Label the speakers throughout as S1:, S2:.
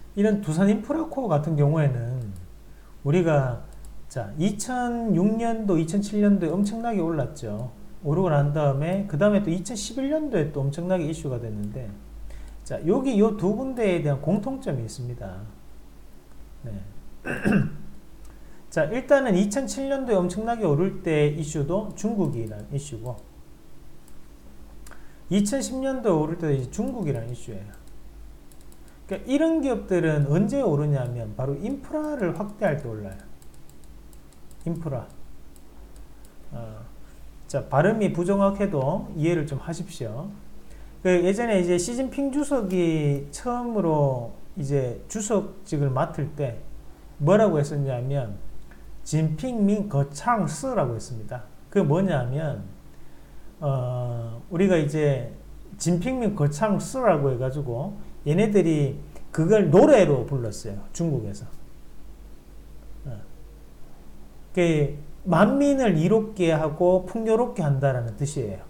S1: 이런 두산 인프라코어 같은 경우에는 우리가 자 2006년도, 2007년도에 엄청나게 올랐죠. 오르고 난 다음에 그 다음에 또 2011년도에 또 엄청나게 이슈가 됐는데 자 여기 요 두 군데에 대한 공통점이 있습니다. 네. 자 일단은 2007년도에 엄청나게 오를 때 이슈도 중국이라는 이슈고 2010년도에 오를 때도 중국이라는 이슈예요. 그러니까 이런 기업들은 언제 오르냐면 바로 인프라를 확대할 때 올라요. 인프라. 자 발음이 부정확해도 이해를 좀 하십시오. 그 예전에 이제 시진핑 주석이 처음으로 이제 주석직을 맡을 때 뭐라고 했었냐면 진핑민 거창스라고 했습니다. 그 뭐냐면 우리가 이제 진핑민 거창스라고 해가지고 얘네들이 그걸 노래로 불렀어요. 중국에서. 그 만민을 이롭게 하고 풍요롭게 한다라는 뜻이에요.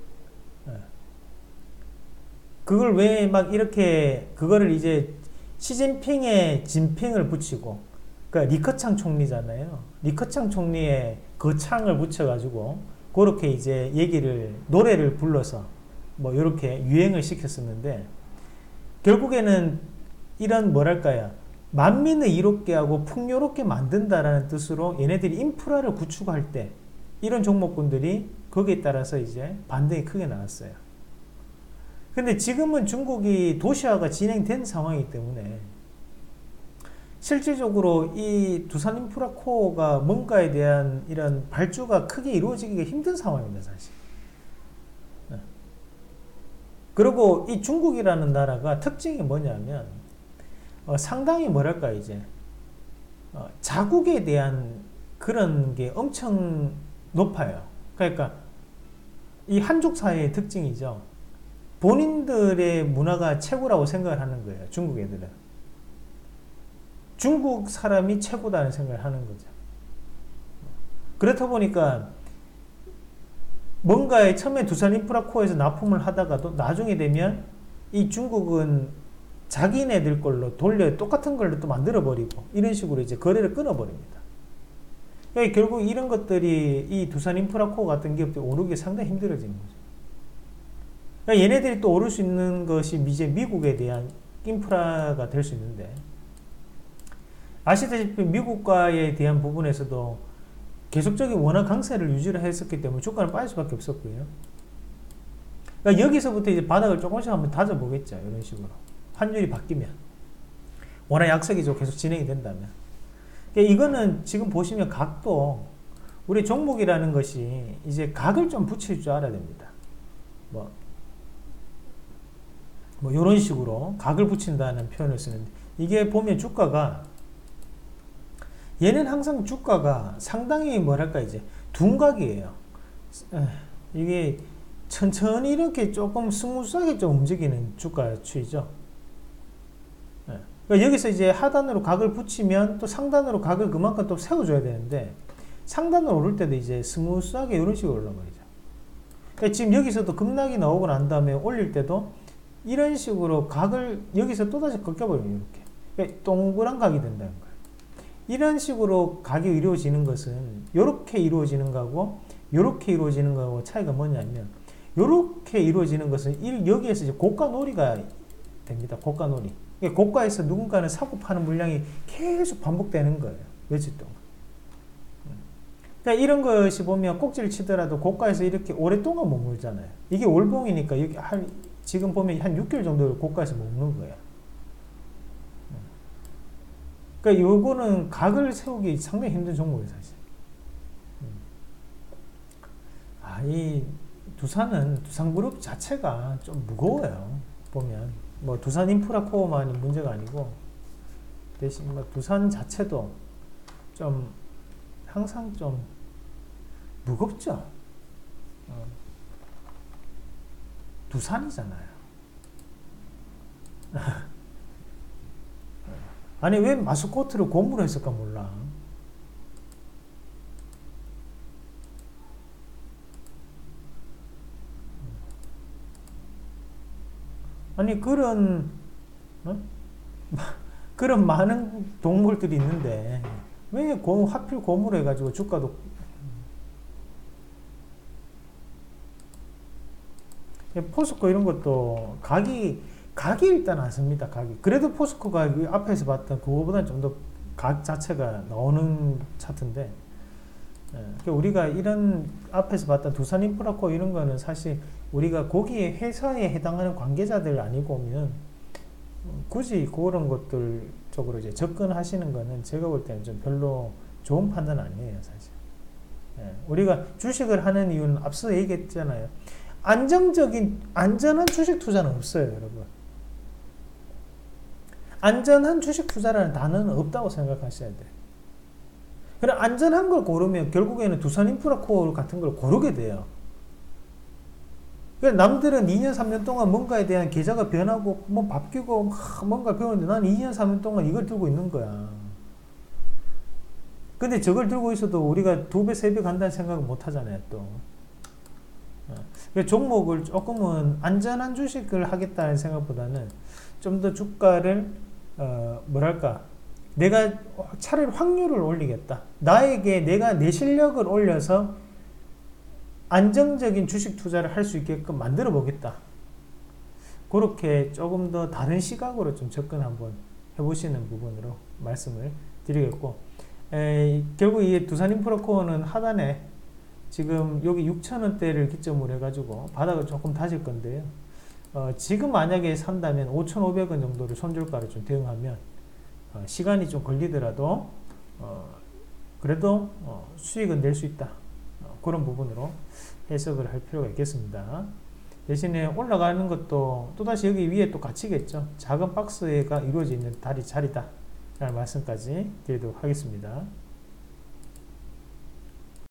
S1: 그걸 왜 막 이렇게 그거를 이제 시진핑의 진핑을 붙이고 그러니까 리커창 총리잖아요. 리커창 총리의 거창을 붙여가지고 그렇게 이제 얘기를 노래를 불러서 뭐 이렇게 유행을 시켰었는데 결국에는 이런 뭐랄까요 만민을 이롭게 하고 풍요롭게 만든다라는 뜻으로 얘네들이 인프라를 구축할 때 이런 종목군들이 거기에 따라서 이제 반등이 크게 나왔어요. 근데 지금은 중국이 도시화가 진행된 상황이기 때문에 실질적으로 이 두산 인프라코어가 뭔가에 대한 이런 발주가 크게 이루어지기가 힘든 상황입니다, 사실. 그리고 이 중국이라는 나라가 특징이 뭐냐면 상당히 뭐랄까 이제 자국에 대한 그런 게 엄청 높아요. 그러니까 이 한족 사회의 특징이죠. 본인들의 문화가 최고라고 생각을 하는 거예요. 중국 애들은. 중국 사람이 최고다는 생각을 하는 거죠. 그렇다 보니까 뭔가에 처음에 두산 인프라코어에서 납품을 하다가도 나중에 되면 이 중국은 자기네들 걸로 돌려 똑같은 걸로 또 만들어버리고 이런 식으로 이제 거래를 끊어버립니다. 그러니까 결국 이런 것들이 이 두산 인프라코어 같은 기업들이 오르기 상당히 힘들어지는 거죠. 그러니까 얘네들이 또 오를 수 있는 것이 이제 미국에 대한 인프라가 될 수 있는데 아시다시피 미국과에 대한 부분에서도 계속적인 원화 강세를 유지를 했었기 때문에 주가는 빠질 수밖에 없었고요. 그러니까 여기서부터 이제 바닥을 조금씩 한번 다져보겠죠. 이런 식으로. 환율이 바뀌면. 원화 약세기 계속 진행이 된다면. 그러니까 이거는 지금 보시면 각도 우리 종목이라는 것이 이제 각을 좀 붙일 줄 알아야 됩니다. 뭐 이런 식으로 각을 붙인다는 표현을 쓰는데 이게 보면 주가가 얘는 항상 주가가 상당히 뭐랄까 이제 둔각이에요. 이게 천천히 이렇게 조금 스무스하게 좀 움직이는 주가 추이죠. 그러니까 여기서 이제 하단으로 각을 붙이면 또 상단으로 각을 그만큼 또 세워줘야 되는데 상단으로 오를 때도 이제 스무스하게 이런 식으로 올라버리죠. 그러니까 지금 여기서도 급락이 나오고 난 다음에 올릴 때도 이런 식으로 각을 여기서 또다시 꺾여버려요. 이렇게. 그러니까 동그란 각이 된다는 거예요. 이런 식으로 각이 이루어지는 것은 이렇게 이루어지는 거하고 이렇게 이루어지는 거하고 차이가 뭐냐면 이렇게 이루어지는 것은 여기에서 이제 고가놀이가 됩니다. 고가놀이. 고가에서 누군가는 사고 파는 물량이 계속 반복되는 거예요. 며칠 동안. 그러니까 이런 것이 보면 꼭지를 치더라도 고가에서 이렇게 오랫동안 머물잖아요. 이게 월봉이니까 여기 지금 보면 한 6개월 정도 고가에서 머무는 거예요. 그러니까 요거는 각을 세우기 상당히 힘든 종목이에요, 사실. 이 두산그룹 자체가 좀 무거워요. 보면 뭐 두산 인프라코어만이 문제가 아니고 대신 뭐 두산 자체도 좀 항상 좀 무겁죠. 두산이잖아요. 아니 왜 마스코트를 곰으로 했을까 몰라. 아니 그런 그런 많은 동물들이 있는데 왜 하필 곰으로 해가지고 주가도 포스코 이런 것도 각이 일단 안 씁니다. 각이. 그래도 포스코가 앞에서 봤던 그거보다는 좀 더 각 자체가 나오는 차트인데, 그러니까 우리가 이런 앞에서 봤던 두산인프라코 이런 거는 사실 우리가 거기에 회사에 해당하는 관계자들 아니고 오면 굳이 그런 것들 쪽으로 이제 접근하시는 거는 제가 볼 때는 좀 별로 좋은 판단 아니에요, 사실. 우리가 주식을 하는 이유는 앞서 얘기했잖아요. 안전한 주식 투자는 없어요, 여러분. 안전한 주식 투자라는 단어는 없다고 생각하셔야 돼요. 그래, 안전한 걸 고르면 결국에는 두산인프라코어 같은 걸 고르게 돼요. 그러니까 남들은 2년, 3년 동안 뭔가에 대한 계좌가 변하고 뭐 바뀌고 뭔가 배우는데 난 2년, 3년 동안 이걸 들고 있는 거야. 근데 저걸 들고 있어도 우리가 2배, 3배 간다는 생각은 못 하잖아요, 또. 종목을 조금은 안전한 주식을 하겠다는 생각보다는 좀 더 주가를 내가 차라리 확률을 올리겠다. 내가 내 실력을 올려서 안정적인 주식 투자를 할 수 있게끔 만들어 보겠다. 그렇게 조금 더 다른 시각으로 좀 접근 한번 해보시는 부분으로 말씀을 드리겠고, 결국 이 두산인프라코어는 하단에 지금 여기 6,000원대를 기점으로 해가지고 바닥을 조금 다질 건데요. 지금 만약에 산다면 5,500원 정도를 손절가를 좀 대응하면 시간이 좀 걸리더라도 그래도 수익은 낼 수 있다. 그런 부분으로 해석을 할 필요가 있겠습니다. 대신에 올라가는 것도 또다시 여기 위에 또 갇히겠죠. 작은 박스가 이루어져 있는 자리다 라는 말씀까지 드리도록 하겠습니다.